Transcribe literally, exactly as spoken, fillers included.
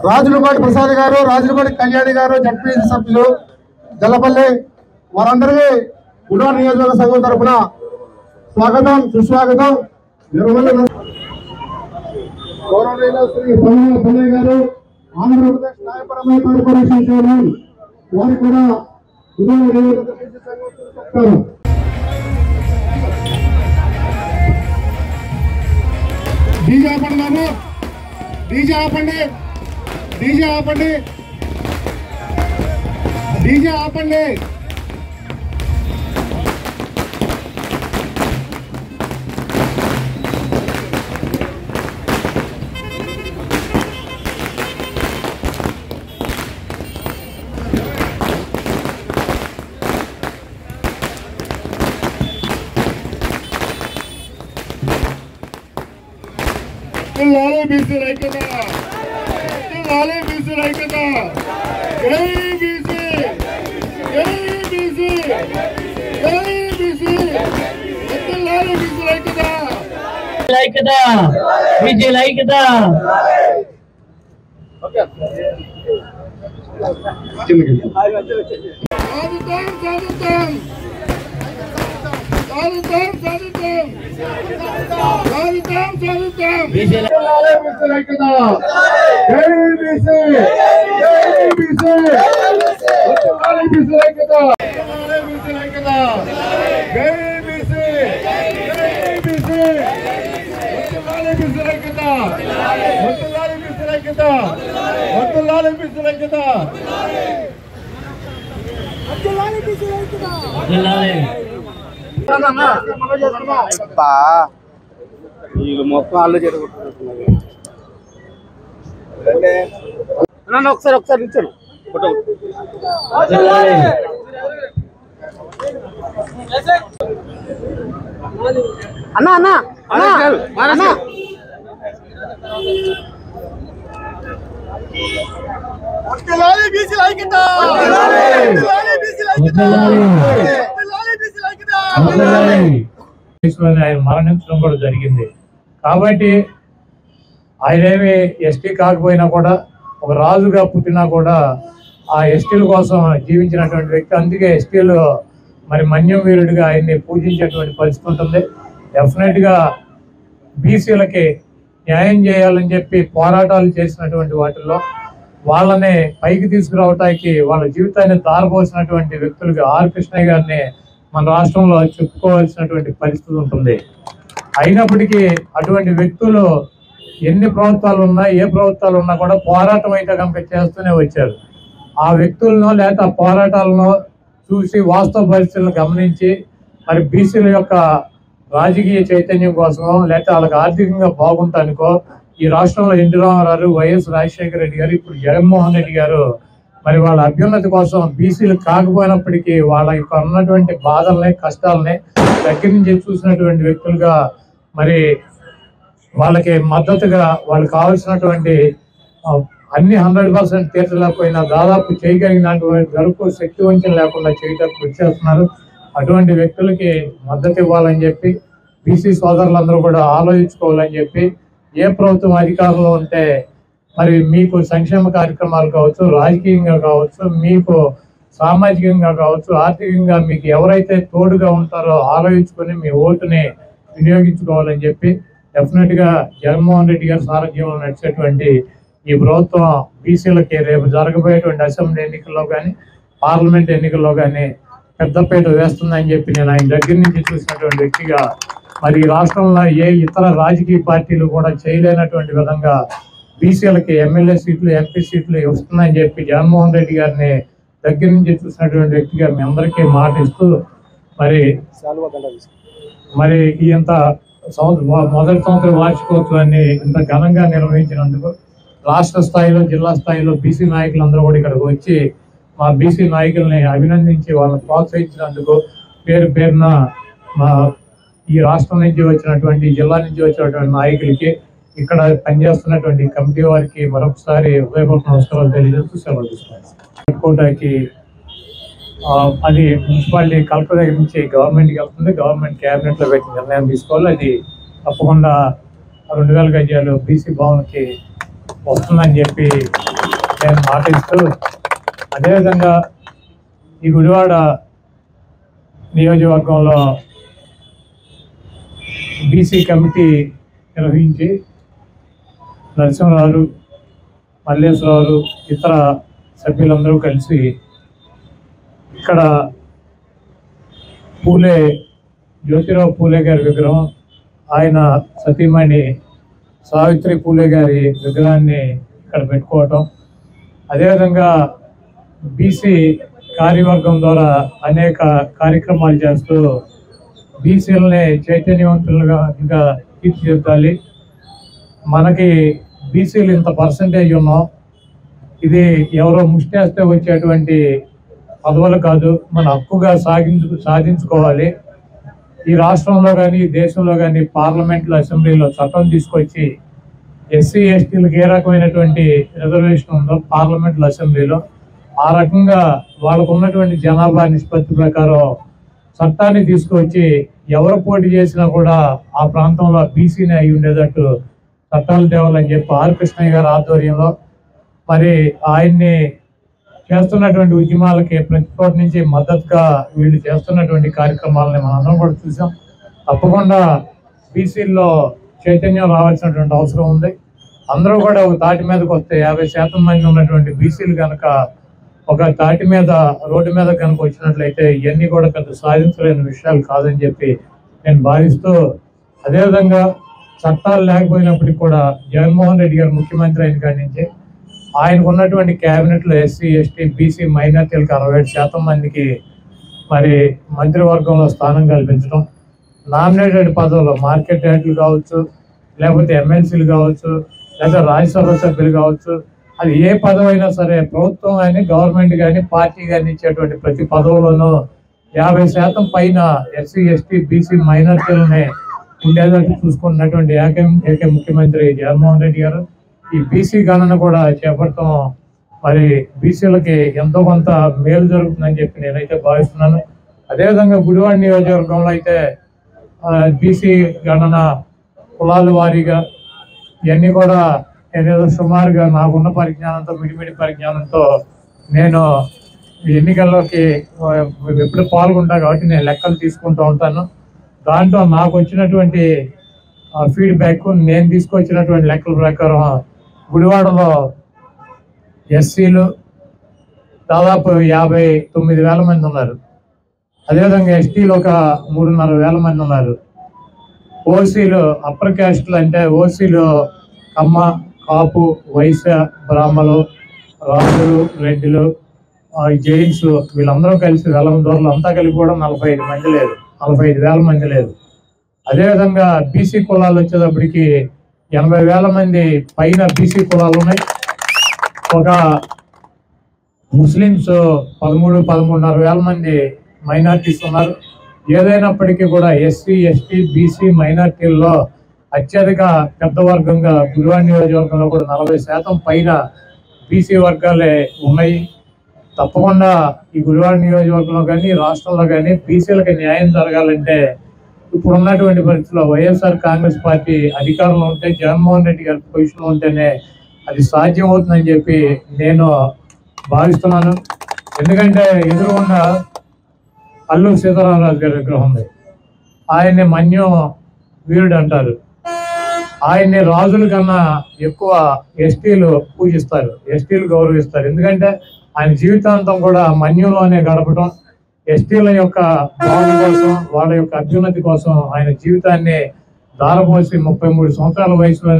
రాజులపాటి ప్రసాద్ గారు, రాజులపాటి కళ్యాణి గారు, జడ్పీసీ సభ్యులు జల్లపల్లి వారందరికీ గుడివాడ నియోజకవర్గ సంఘం తరఫున స్వాగతం సుస్వాగతం. గౌరవనీయులు శ్రీ పుల్లయ్య గారు, ఆంధ్రప్రదేశ్ న్యాయపరమైన కార్పొరేషన్ చైర్మన్ వారు కూడా గుడివాడ నియోజకవర్గ సంఘం. డీజే ఆపండి బాబు, డీజే ఆపండి, డీజే ఆపండి, డీజే ఆపండి. लाले बीसी राइकता, लाले बीसी राइकता, जय बीसी, जय बीसी, जय बीसी, लाले बीसी राइकता, राइकता, बीसी राइकता. साधुताम, साधुताम, साधुताम, साधुताम, साधुताम, साधुताम. बीसी लाले बीसी राइकता, जय बीसी, जय बीसी, लाले बीसी राइकता, लाले बीसी राइकता, जय बीसी, जय बीसी, लाले बीसी राइकता, लाले बीसी राइकता, लाले बीसी राइकता, लाले बीसी राइकता, लाले మొత్తం అల్లు జరుగుతుంది. ఒకసారి ఒకసారి ఇచ్చాను ఫోటో. అన్నా అన్నా అన్నా ఆయన మరణించడం కూడా జరిగింది. కాబట్టి ఆయనేమి ఎస్టీ కాకపోయినా కూడా ఒక రాజుగా పుట్టినా కూడా ఆ ఎస్టీల కోసం జీవించినటువంటి వ్యక్తి. అందుకే ఎస్టీలు మరి మన్యం వీరుడిగా ఆయన్ని పూజించేటువంటి పరిస్థితి ఉంటుంది. డెఫినెట్గా బీసీలకి న్యాయం చేయాలని చెప్పి పోరాటాలు చేసినటువంటి వాటిల్లో వాళ్ళని పైకి తీసుకురావటానికి వాళ్ళ జీవితాన్ని దారపోసినటువంటి వ్యక్తులుగా ఆర్ కృష్ణయ్య గారిని మన రాష్ట్రంలో చెప్పుకోవాల్సినటువంటి పరిస్థితి ఉంటుంది. అయినప్పటికీ అటువంటి వ్యక్తులు ఎన్ని ప్రభుత్వాలు ఉన్నా ఏ ప్రభుత్వాలు ఉన్నా కూడా పోరాటం అయితే కనుక చేస్తూనే వచ్చారు. ఆ వ్యక్తులను లేక ఆ పోరాటాలను చూసి వాస్తవ పరిస్థితులను గమనించి మరి బీసీల యొక్క రాజకీయ చైతన్యం కోసమో లేకపోతే వాళ్ళకి ఆర్థికంగా బాగుంటానికో ఈ రాష్ట్రంలో ఎన్టీ రామారావు, వైఎస్ రాజశేఖర రెడ్డి గారు, ఇప్పుడు జగన్మోహన్ రెడ్డి గారు మరి వాళ్ళ అభ్యున్నతి కోసం బీసీలు కాకపోయినప్పటికీ వాళ్ళ యొక్క ఉన్నటువంటి బాధల్ని కష్టాలని దగ్గర నుంచి చూసినటువంటి వ్యక్తులుగా మరి వాళ్ళకి మద్దతుగా వాళ్ళు కావాల్సినటువంటి అన్ని హండ్రెడ్ పర్సెంట్ తీర్చలేకపోయినా దాదాపు చేయగలిగినటువంటి వరకు శక్తి వంచన లేకుండా చేయడానికి వచ్చేస్తున్నారు. అటువంటి వ్యక్తులకి మద్దతు ఇవ్వాలని చెప్పి బీసీ సోదరులందరూ కూడా ఆలోచించుకోవాలని చెప్పి ఏ ప్రభుత్వం అధికారంలో ఉంటే మరి మీకు సంక్షేమ కార్యక్రమాలు కావచ్చు, రాజకీయంగా కావచ్చు, మీకు సామాజికంగా కావచ్చు, ఆర్థికంగా మీకు ఎవరైతే తోడుగా ఉంటారో ఆలోచించుకొని మీ ఓటుని వినియోగించుకోవాలని చెప్పి డెఫినెట్గా జగన్మోహన్ రెడ్డి గారి సారథ్యంలో నడిచేటువంటి ఈ ప్రభుత్వం బీసీలకి రేపు జరగబోయేటువంటి అసెంబ్లీ ఎన్నికల్లో కానీ పార్లమెంట్ ఎన్నికల్లో కానీ పెద్దపీట వేస్తుందని చెప్పి నేను ఆయన దగ్గర నుంచి చూసినటువంటి వ్యక్తిగా మరి ఈ రాష్ట్రంలో ఏ ఇతర రాజకీయ పార్టీలు కూడా చేయలేనటువంటి విధంగా బీసీలకి ఎమ్మెల్యే సీట్లు, ఎంపీ సీట్లు వస్తుందని చెప్పి జగన్మోహన్ రెడ్డి గారిని దగ్గర నుంచి చూసినటువంటి వ్యక్తిగా మీ అందరికీ మాట ఇస్తూ మరి మరి ఈ ఇంత మొదటి సంవత్సర వార్షికోత్సవాన్ని ఇంత ఘనంగా నిర్వహించినందుకు రాష్ట్ర స్థాయిలో, జిల్లా స్థాయిలో బీసీ నాయకులందరూ కూడా ఇక్కడికి వచ్చి మా బీసీ నాయకుల్ని అభినందించి వాళ్ళని ప్రోత్సహించినందుకు పేరు పేరున మా ఈ రాష్ట్రం నుంచి వచ్చినటువంటి, జిల్లా నుంచి వచ్చినటువంటి నాయకులకి, ఇక్కడ పనిచేస్తున్నటువంటి కమిటీ వారికి మరొకసారి హృదయపూర్వక నమస్కారాలు తెలియజేస్తూ సెలవు తీసుకున్నాను. కోటాకి అది మున్సిపాలిటీ కలెక్టర్ దగ్గర నుంచి గవర్నమెంట్కి వెళ్తుంది. గవర్నమెంట్ క్యాబినెట్లో పెట్టి నిర్ణయం తీసుకోవాలి. అది తప్పకుండా రెండు వేల గజాలు బీసీ భవన్కి వస్తుందని చెప్పి నేను మాటిస్తూ, అదేవిధంగా ఈ గుడివాడ నియోజకవర్గంలో బీసీ కమిటీ నిర్వహించి నరసింహరావు, మల్లేశ్వరరావు, ఇతర సభ్యులందరూ కలిసి ఇక్కడ పూలే జ్యోతిరావు పూలే గారి విగ్రహం, ఆయన సతీమణి సావిత్రి పూలే గారి విగ్రహాన్ని ఇక్కడ పెట్టుకోవటం, అదేవిధంగా బీసీ కార్యవర్గం ద్వారా అనేక కార్యక్రమాలు చేస్తూ బీసీలని చైతన్యవంతులుగా ఇంకా తీర్చిదిద్దాలి. మనకి బీసీలు ఇంత పర్సంటేజ్ ఉన్నాం, ఇది ఎవరో ముష్టేస్తే వచ్చేటువంటి పదవులు కాదు, మన హక్కుగా సాగించు సాధించుకోవాలి. ఈ రాష్ట్రంలో కానీ దేశంలో కానీ పార్లమెంట్లో అసెంబ్లీలో చట్టం తీసుకొచ్చి ఎస్సీ ఎస్టీలకు ఏ రకమైనటువంటి రిజర్వేషన్ ఉందో పార్లమెంట్లో అసెంబ్లీలో ఆ రకంగా వాళ్ళకు ఉన్నటువంటి జనాభా నిష్పత్తి ప్రకారం చట్టాన్ని తీసుకొచ్చి ఎవరు పోటీ చేసినా కూడా ఆ ప్రాంతంలో బీసీని అయి ఉండేటట్టు చట్టాలు తేవాలని చెప్పి ఆర్ కృష్ణయ్య గారి ఆధ్వర్యంలో మరి ఆయన్ని చేస్తున్నటువంటి ఉద్యమాలకి ప్రతి చోట నుంచి మద్దతుగా వీళ్ళు చేస్తున్నటువంటి కార్యక్రమాలని మనందరం కూడా చూసాం. తప్పకుండా బీసీల్లో చైతన్యం రావాల్సినటువంటి అవసరం ఉంది. అందరూ కూడా ఒక తాటి మీదకి వస్తే యాభై శాతం మంది ఉన్నటువంటి బీసీలు కనుక ఒక తాటి మీద రోడ్డు మీద కనుక వచ్చినట్లయితే ఇవన్నీ కూడా పెద్ద సాధించలేని విషయాలు కాదని చెప్పి నేను భావిస్తూ, అదేవిధంగా చట్టాలు లేకపోయినప్పటికీ కూడా జగన్మోహన్ రెడ్డి గారు ముఖ్యమంత్రి అయిన కాడి నుంచి ఆయనకు ఉన్నటువంటి క్యాబినెట్లో ఎస్సీ ఎస్టీ బీసీ మైనార్టీలకు అరవై ఏడు శాతం మందికి మరి మంత్రివర్గంలో స్థానం కల్పించడం, నామినేటెడ్ పదవులు మార్కెట్ యార్డులు కావచ్చు, లేకపోతే ఎమ్మెల్సీలు కావచ్చు, లేదా రాజ్యసభ సభ్యులు కావచ్చు, అది ఏ పదవి అయినా సరే ప్రభుత్వం కానీ గవర్నమెంట్ కానీ పార్టీ కానీ ఇచ్చేటువంటి ప్రతి పదవులను యాభై శాతం పైన ఎస్సీ ఎస్టీ బీసీ మైనార్టీలని ఉండేటట్టు చూసుకున్నటువంటి ఏకే ఏకే ముఖ్యమంత్రి జగన్మోహన్ రెడ్డి గారు. ఈ బీసీ గణన కూడా చేపడతాం, మరి బీసీలకి ఎంతో కొంత మేలు జరుగుతుందని చెప్పి నేనైతే భావిస్తున్నాను. అదేవిధంగా గుడివాడ నియోజకవర్గంలో అయితే బీసీ గణన కులాల వారీగా ఇవన్నీ కూడా నేనేదో సుమారుగా నాకున్న పరిజ్ఞానంతో మిడిమిడి పరిజ్ఞానంతో నేను ఎన్నికల్లోకి ఎప్పుడు పాల్గొంటా కాబట్టి నేను లెక్కలు తీసుకుంటూ ఉంటాను. దాంట్లో నాకు వచ్చినటువంటి ఫీడ్బ్యాక్, నేను తీసుకొచ్చినటువంటి లెక్కల ప్రకారం గుడివాడలో ఎస్సీలు దాదాపు యాభై తొమ్మిది వేల మంది ఉన్నారు. అదేవిధంగా ఎస్టీలు ఒక మూడున్నర వేల మంది ఉన్నారు. ఓసీలు అప్పర్ క్యాస్టులు అంటే ఓసీలు కమ్మ, కాపు, వైశ్య, బ్రాహ్మలు, రాజులు, రెడ్డిలు, జైన్స్ వీళ్ళందరూ కలిసి వెలం దూరలు అంతా కలిపి కూడా నలభై ఐదు మంది లేదు, నలభై ఐదు వేల మంది లేదు. అదేవిధంగా బీసీ కులాలు వచ్చేటప్పటికి ఎనభై వేల మంది పైన బీసీ కులాలు ఉన్నాయి. ఒక ముస్లిమ్స్ పదమూడు పదమూడున్నర వేల మంది మైనార్టీస్ ఉన్నారు. ఏదైనప్పటికీ కూడా ఎస్సీ ఎస్టీ బీసీ మైనార్టీల్లో అత్యధిక పెద్ద వర్గంగా గుడివాడ నియోజకవర్గంలో కూడా నలభై శాతం పైన బీసీ వర్గాలే ఉన్నాయి. తప్పకుండా ఈ గుడివాడ నియోజకవర్గంలో కానీ రాష్ట్రంలో కానీ బీసీలకు న్యాయం జరగాలంటే ఇప్పుడు ఉన్నటువంటి పరిస్థితుల్లో వైఎస్ఆర్ కాంగ్రెస్ పార్టీ అధికారంలో ఉంటే, జగన్మోహన్ రెడ్డి గారి పొజిషన్లో ఉంటేనే అది సాధ్యం అవుతుందని చెప్పి నేను భావిస్తున్నాను. ఎందుకంటే ఎదురుగున్న అల్లూరి సీతారామరాజు గారి విగ్రహం ఉంది, ఆయన్ని మన్యం వీరుడు అంటారు. ఆయన్ని రాజుల కన్నా ఎక్కువ ఎస్టీలు పూజిస్తారు, ఎస్టీలు గౌరవిస్తారు. ఎందుకంటే ఆయన జీవితాంతం కూడా మన్యంలోనే గడపడం, ఎస్టీల యొక్క బాగు కోసం, వాళ్ళ యొక్క అభ్యున్నతి కోసం ఆయన జీవితాన్ని ధారపోసి ముప్పై మూడు సంవత్సరాల వయసులో